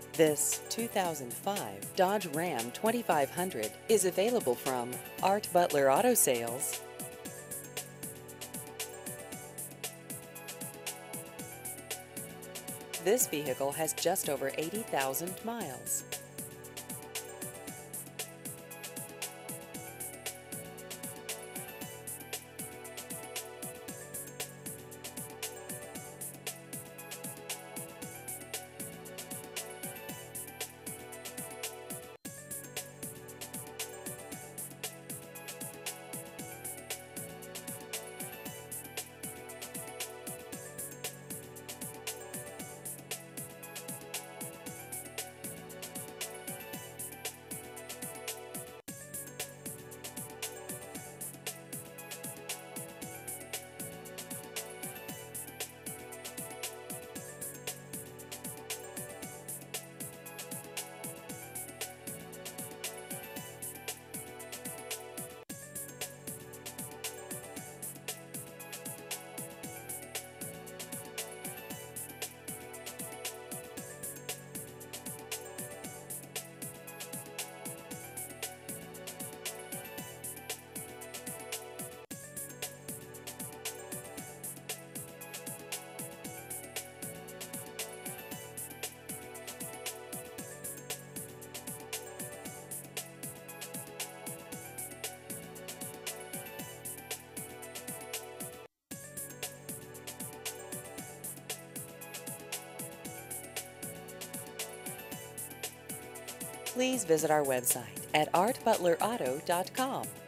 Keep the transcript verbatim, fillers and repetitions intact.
This two thousand five Dodge Ram twenty-five hundred is available from Art Butler Auto Sales. This vehicle has just over eighty thousand miles. Please visit our website at art butler auto dot com.